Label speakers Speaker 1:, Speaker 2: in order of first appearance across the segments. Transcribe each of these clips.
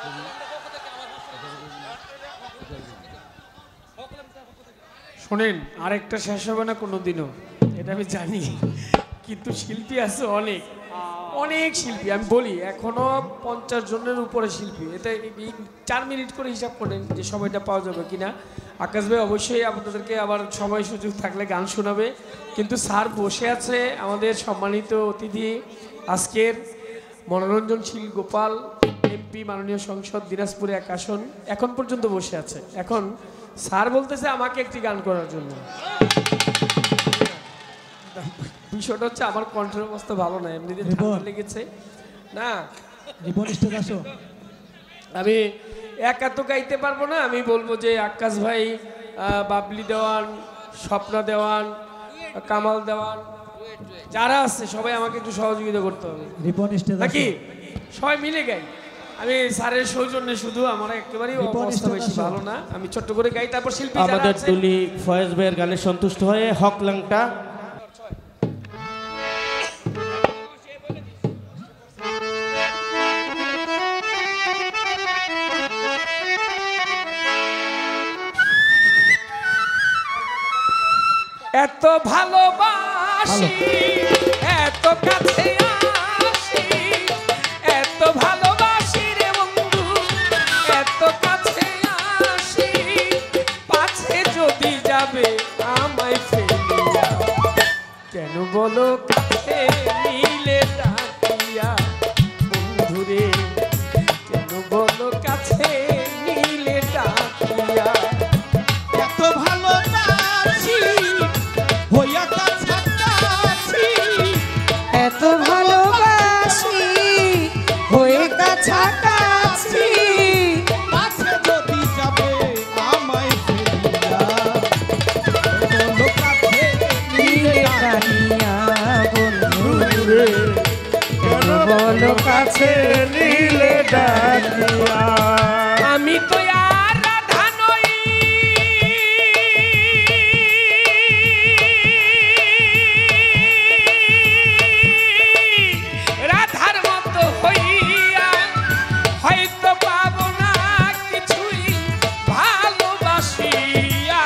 Speaker 1: শোনেন, আরেকটা শেষ হবে না কোনোদিনও, এটা আমি জানি, কিন্তু শিল্পী আছে অনেক অনেক শিল্পী। আমি বলি এখনো 50 জনের উপরে শিল্পী। এটা 4 মিনিট করে হিসাব করেন যে সময়টা পাওয়া যাবে কিনা। আকাশ ভাই অবশ্যই আপনাদেরকে আবার সময় সুযোগ থাকলে গান শোনাবে, কিন্তু স্যার বসে আছে আমাদের সম্মানিত অতিথি আজকের মনোরঞ্জনশীল গোপাল এমপি, মাননীয় সংসদ দিনাজপুরে 1 আসন, এখন পর্যন্ত বসে আছে। এখন স্যার বলতেছে আমাকে একটি গান করার জন্য। বিষয়টা হচ্ছে আমার কণ্ঠের অবস্থা ভালো না, এমনিতে ঠান্ডা লেগেছে না। আমি একা তো গাইতে পারবো না, আমি বলবো যে আকাশ ভাই, বাবলি দেওয়ান, স্বপ্না দেওয়ান, কামাল দেওয়ান, যারা আছে সবাই আমাকে একটু সহযোগিতা করতে হবে নাকি, সবাই মিলে গাই। আমি স্যারের সৌজন্যে শুধু, আমার একেবারেই অবস্থা বেশি ভালো না, আমি ছোট্ট করে গাই। তারপর শিল্পী
Speaker 2: আমাদের তুলি ফয়েজ ভাইয়ের গানে সন্তুষ্ট হয়ে হক লাংটা
Speaker 1: এত ভালোবাসি, এত কাছে আসি, এত ভালোবাসি রে বন্ধু, এত কাছে আসি, পাছে যদি যাবে আমায় ফেলিয়া, কেন বলো কাছে নিলে ডাকিয়া, বন্ধুরে কেন বলো কাছে নিলে ডাকিয়া,
Speaker 3: এত ভালোবাসি হইয়া কাছাকাছি,
Speaker 4: এত ভালোবাসি হয়ে কাছাকাছি,
Speaker 3: পাছে যদি যাবে আমায় ফেলিয়া, বলো কাছে নিলে
Speaker 4: টানিয়া বন্ধুরে কেন বলো কাছে নিলে ডাকিয়া।
Speaker 1: আমি তো আর রাধা নই, রাধার মতো হইয়া হয়তো পাবো না কিছুই ভালোবাসিয়া,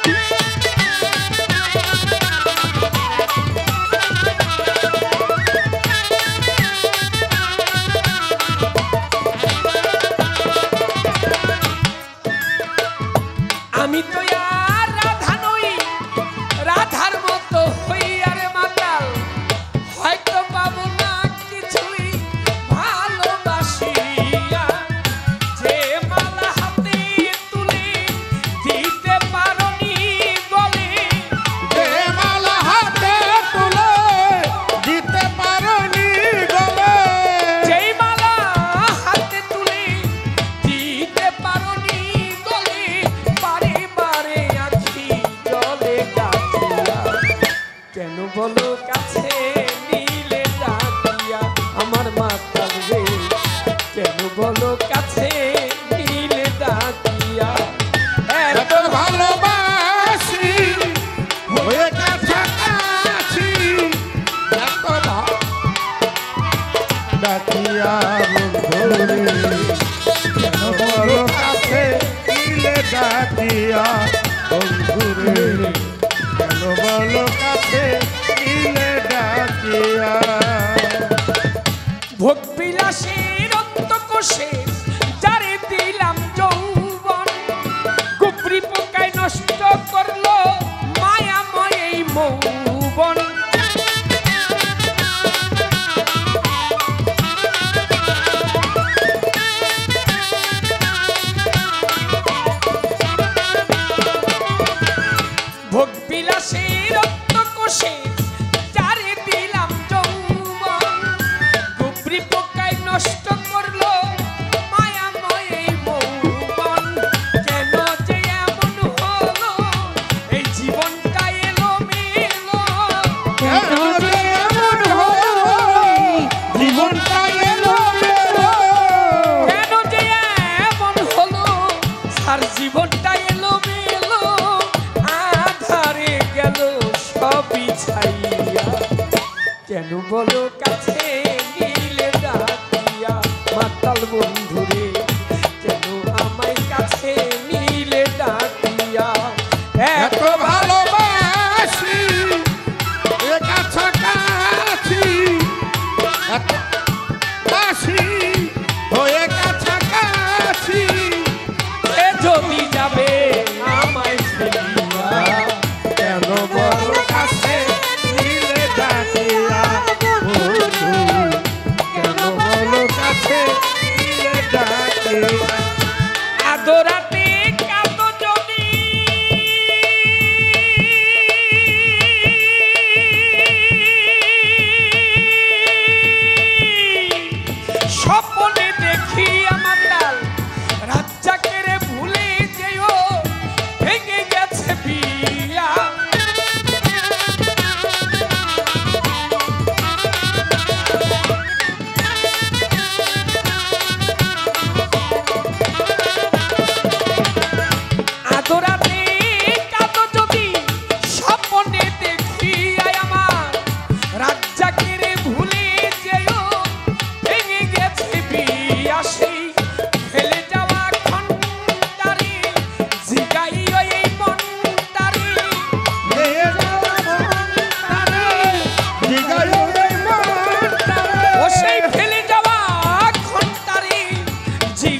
Speaker 1: আমি তো আর রাধা নই, রাধার মতো হইয়া রে মাতাল হয়তো পাবো না কিছুই ভালোবাসিয়া, যে মালা হাতে তুলে দিতে পারোনি গলে,
Speaker 3: যে মালা হাতে তুলে দিতে পারোনি গলে,
Speaker 1: যেই মালা হাতে তুলে দিতে পারোনি গলে, বারে বারে আখি জলে কাটিয়া, কেন বলো কাছে নিলে ডাকিয়া, আমার মাতাল রে কেন বলো কাছে নিলে ডাকিয়া,
Speaker 3: এত ভালোবাসি হয়ে কাছাকাছি, এত ডাকিয়া বন্ধুরে কেন বলো কাছে নিলে ডাকিয়া, বন্ধুরে কেন বলো কাছে নিলে ডাকিয়া।
Speaker 1: ভোগ বিলাসের অন্তকোষে যারে দিলাম যৌবন, কুপরি পোকায় নষ্ট করলো মায়াময় এই মৌবন, ভোগ বিলাসের অন্তকোষে যারে দিলাম যৌবন, কুপরি পোকায় নষ্ট করলো মায়াময় এই মৌবন, কেন যে এমন হলো এই জীবনটা এলো মেলো,
Speaker 4: কেন যে এমন হলো জীবনটা এলো মেলো,
Speaker 1: কেন যে এমন হলো সার জীবনটা এলো মেলো, আধারে গেল সবই ছাইয়া, কেন বলো কাছে নিলে ডাকিয়া, মাতাল বন্ধুরে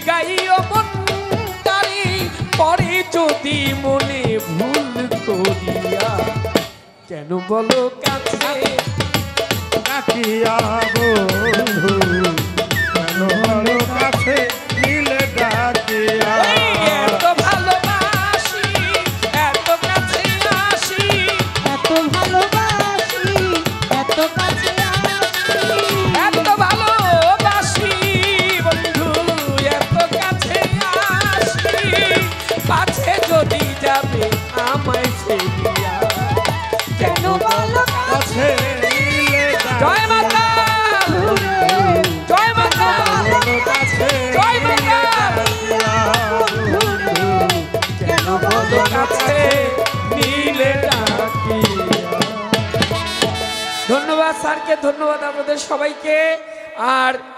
Speaker 1: গাইও মন তারি পরে যদি মনে ভুল করিয়া কেন বলো কাছে
Speaker 3: ডাকিয়া বন্ধু কেন বলো কাছে নিলে ডাকিয়া
Speaker 1: এত ভালোবাসি এত কাছে আসি
Speaker 4: এত ভালোবাসি এত কাছে আসি
Speaker 1: এত ভালোবাসি বন্ধু এত কাছে আসি কাছে যদি যাবে আমায় ফেলিয়া কেন বলো
Speaker 3: কাছে নিলে
Speaker 1: জয় মাতা জয় মাতা
Speaker 3: কাছে
Speaker 1: জয় মাতা
Speaker 3: কেন বলো
Speaker 1: কাছে নীলে ডাকিয়া। ধন্যবাদ স্যারকে, ধন্যবাদ আপনাদের সবাইকে। আর